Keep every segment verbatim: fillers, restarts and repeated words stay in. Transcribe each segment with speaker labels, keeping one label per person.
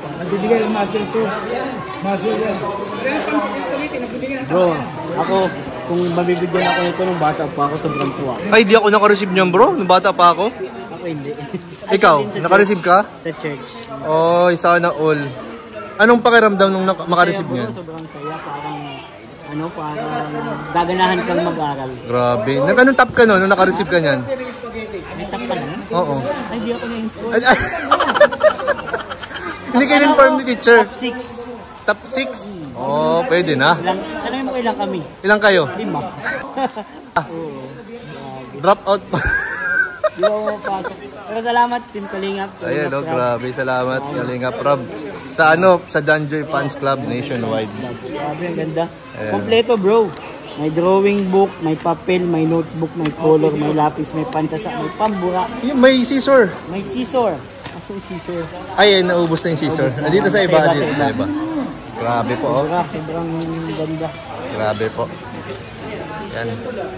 Speaker 1: Nagbibigay ng muscle to. Muscle yan.
Speaker 2: Bro, ako, kung mabibigyan ako nito nung bata pa ako, sobrang tuwa.
Speaker 3: Ay, di ako naka-receive niyan bro, nung bata pa ako.
Speaker 2: Ako hindi.
Speaker 3: Ikaw, naka-receive ka?
Speaker 2: Sa church.
Speaker 3: Oh, sana all. Anong pakiramdam nung maka-receive
Speaker 2: Masaya,
Speaker 3: niyan?
Speaker 2: bro, sobrang saya. Parang, ano, parang gaganahan kang mag-aral.
Speaker 3: Grabe. Nag-anong top ka no, nung naka-receive ka niyan?
Speaker 2: May top ka na?
Speaker 3: Oo.
Speaker 2: Ay, di ako na-inform.
Speaker 3: Ay, ay. Hindi kayo inform ni teacher.
Speaker 2: Top six.
Speaker 3: Top six? Oh, pwede na.
Speaker 2: Ilang, tanongin mo ilang kami?
Speaker 3: Ilang kayo?
Speaker 2: Lima.
Speaker 3: Ah.
Speaker 2: Oo.
Speaker 3: Drop out pa.
Speaker 2: Di ba mapasok? Pero salamat, Team Kalingap.
Speaker 3: Ayan, oh, grabe. Salamat, Kalingap Rob. Sa ano, sa Danjoy Fans Club nationwide.
Speaker 2: Grabe, ang ganda.
Speaker 3: Ayan.
Speaker 2: Kompleto, bro. May drawing book, may papel, may notebook, may color, may lapis, may pantasa, may pambura,
Speaker 3: Yung may scissor.
Speaker 2: may scissor. Aso yung scissor?
Speaker 3: Ay, naubos na yung scissor.
Speaker 2: Naubos na.
Speaker 3: Dito sa iba,
Speaker 2: Sa iba,
Speaker 3: dito
Speaker 2: sa
Speaker 3: sa
Speaker 2: iba.
Speaker 3: iba. Grabe po, oh.
Speaker 2: Sobra, sobrang ganda.
Speaker 3: Grabe po. Yan.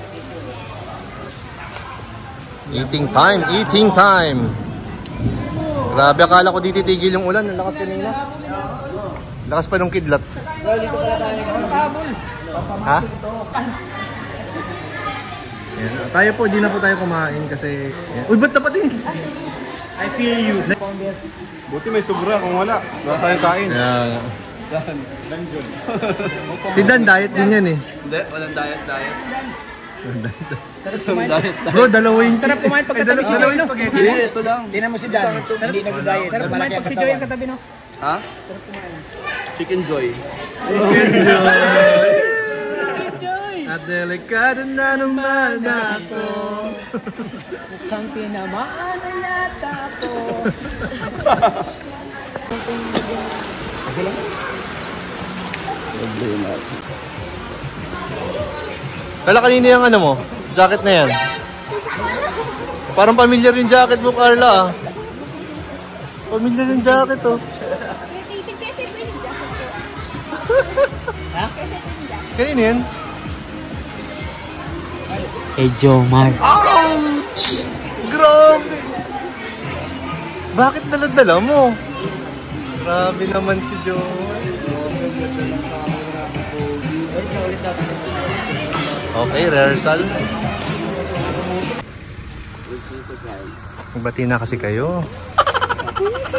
Speaker 3: Eating time, eating time. Grabe, akala ko di titigil yung ulan. Ang lakas kanina. Lakas pa nung kidlat. Ha? Yan. Tayo po, di na po tayo kumain kasi... Yan. Uy, ba't dapat din?
Speaker 2: I feel you.
Speaker 1: Buti may sobra kung wala. Wala tayong kain.
Speaker 3: Yeah.
Speaker 1: Dan, Dan John.
Speaker 3: Si Dan, diet din yan eh.
Speaker 1: Hindi, walang diet, diet.
Speaker 2: Sarap kumain.
Speaker 1: Diet,
Speaker 3: Bro, dalawa yung...
Speaker 2: Sarap kumain pagkatabi si
Speaker 3: dalawa
Speaker 2: Joy,
Speaker 3: yung
Speaker 2: no?
Speaker 3: spaghetti.
Speaker 1: Hindi, ito lang.
Speaker 4: Tingnan mo si Dan, hindi nag-diet.
Speaker 2: Sarap kumain pag si Joy ang katabi, no?
Speaker 1: Ha? Chicken Joy.
Speaker 3: At delikado na naman ako.
Speaker 2: Mukhang tinamaan na yata ako.
Speaker 3: Kala kanina yung ano mo? Jacket na yan. Parang familiar yung jacket mo, Carla ah. Familiar yung jacket oh.
Speaker 2: Ha?
Speaker 3: Kanina yan?
Speaker 2: Kay Jomar.
Speaker 3: Ouch! Grabe! Bakit dala-dala mo? Grabe naman si Joe. Okay, rehearsal. Magbati na kasi kayo.